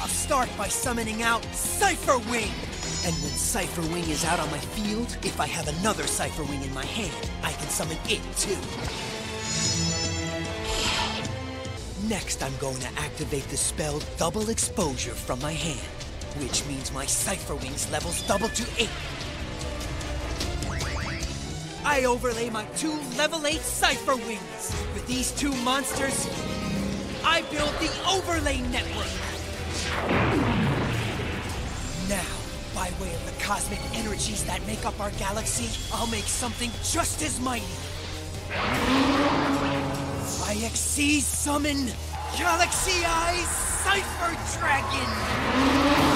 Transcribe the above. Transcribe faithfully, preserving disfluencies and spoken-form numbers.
I'll start by summoning out Cipher Wing! And when Cipher Wing is out on my field, if I have another Cipher Wing in my hand, I can summon it too. Next, I'm going to activate the spell Double Exposure from my hand, which means my Cipher Wings levels double to eight. I overlay my two level eight Cipher Wings. With these two monsters, I build the Overlay Network. Now, by way of the cosmic energies that make up our galaxy, I'll make something just as mighty. I X C summon Galaxy Eye Cipher Dragon!